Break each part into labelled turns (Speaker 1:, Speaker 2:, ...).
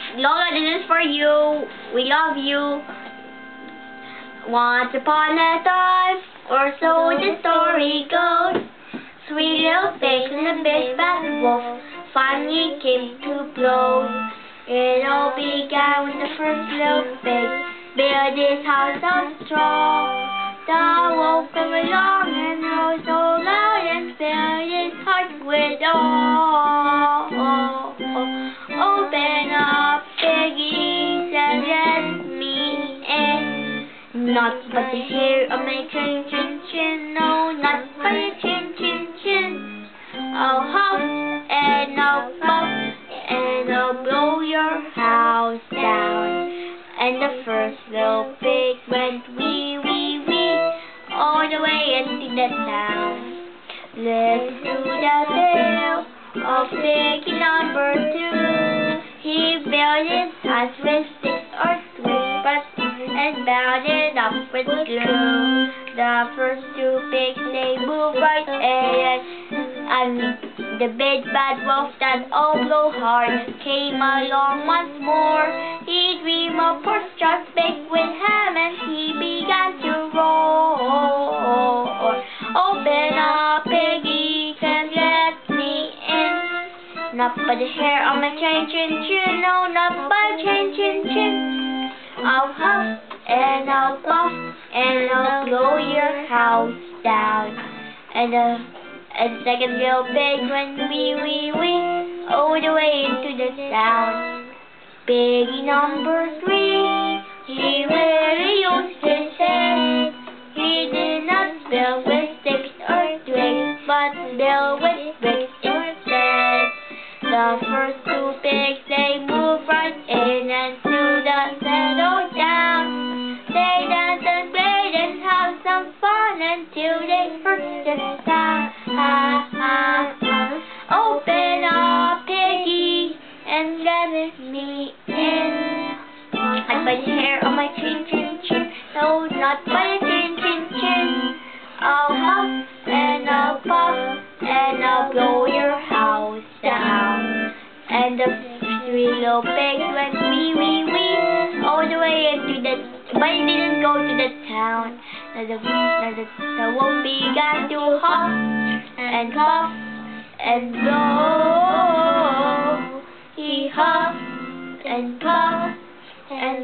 Speaker 1: Lola, this is for you. We love you. Once upon a time, or so the story goes, sweet little pig and the big bad wolf finally came to blows. It all began when the first little pig built his house of straw. The wolf came along and rose so loud and filled his heart with awe. Open up, piggies, and let me in. Not but the hair of my chin chin chin, no, not but the chin chin chin. I'll huff and I'll puff and I'll blow your house down. And the first little pig went wee wee wee all the way into the town. Listen to the tale of piggy number 2. He built his house with sticks or twigs, and bound it up with glue. The first 2 pigs, they moved right in, and the big bad wolf that all blow hard came along once more. He dreamed of pork chops baked with ham, and he began to roar. Open up, piggies, and let me in. Not by the hair on my chin chin chin, no, not by chin chin chin. I'll huff and I'll puff and I'll blow your house down. And second little pig went wee wee wee all the way into the town. Piggy number 3, he really used his head. He did not build with sticks or twigs, but built with bricks instead. The first 2 pigs, they moved right in and to the settled down. They danced and played and had some fun until they heard the sound. Open up, piggy, and let me in. Not by the hair on my chin chin chin, no, not by the chin chin chin. I'll huff and I'll puff and I'll blow your house down. And the 3 little pigs went wee wee wee all the way into the, but he didn't go to the town. Now the wolf began to huff and puff and blow. He huffed and puffed and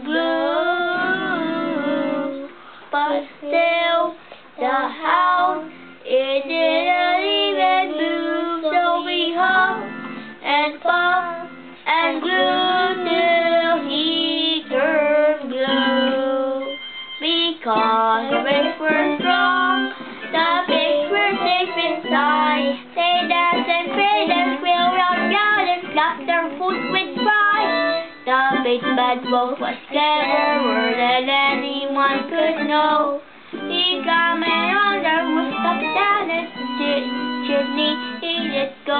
Speaker 1: blew, but still the house, it didn't even move. So we huffed and puffed and blew till he turned blue. Because the pigs were strong, the pigs were safe inside. They danced and prayed and squealed out loud and slapped their foot with pride. The big bad wolf was cleverer than anyone could know. He climbed on the rooftop down the chimney, he let go.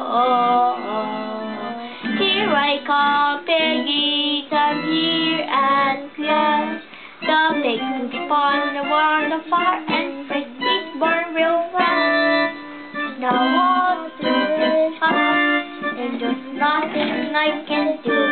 Speaker 1: Here I come, piggies, I'm here at last. The pig put upon the fire and piggies burn real fast. The water is hot and there's nothing I can do.